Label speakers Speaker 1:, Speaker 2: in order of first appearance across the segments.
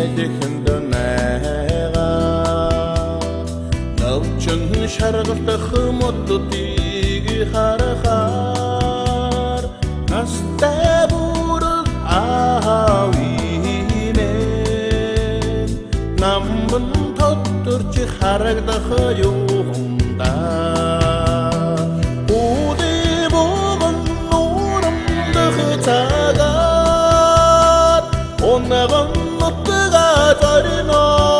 Speaker 1: дэхэнд найгаа навчин шаргалтах моддыг харахаар настай бүрэл аавимэ намбан тодорч харагдах юмда 오늘은 못가 저리노비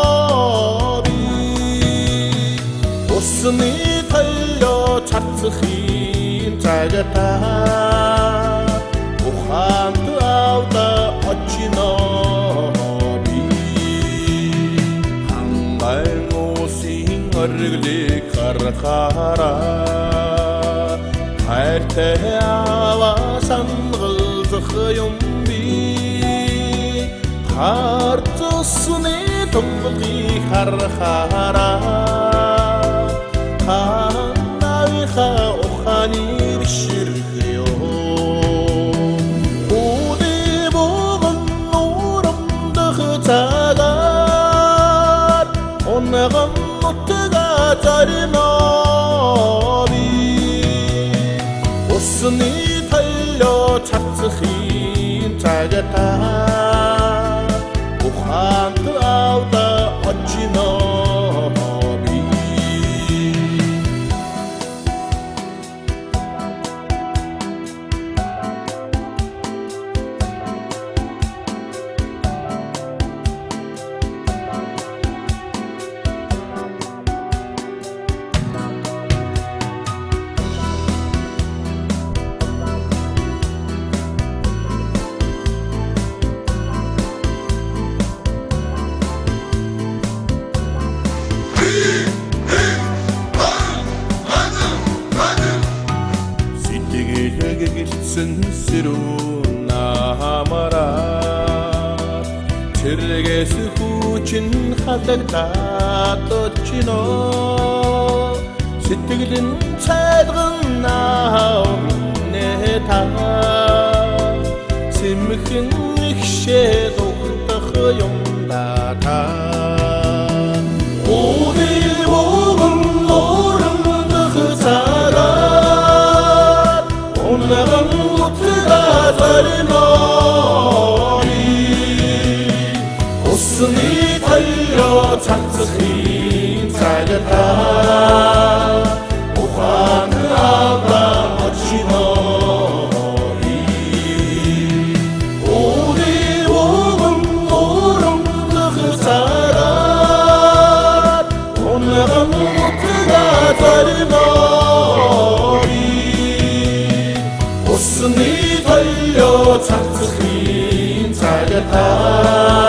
Speaker 1: 웃음이 달려 차츠힌 자가타 우한트 아우다 어찌노비 한발 모싱 얼굴이 가라가라 할테아와 산글즈խ юм비 хартусны томги харахара ханавиха ухани биширхё уди богон нурамдах цагаар оннаган нутга зарноби усны талё цацхийн цагата ухаант ауда очиноби 쓴스러운 나마라 트르게스 후진 하닥다 떠치노 시뜨기든 차드은 나오네다 심큰 익셰도 떠허용다다 오늘 보금 오름드 흐사라 오늘은 자리노리 웃음이 달려 차츠힌 자가타 우한 아가 어치노리 우리 오금 오름드 흐사라 오늘은 무트가 자리노리 웃음이 달려 차츠힌 자가타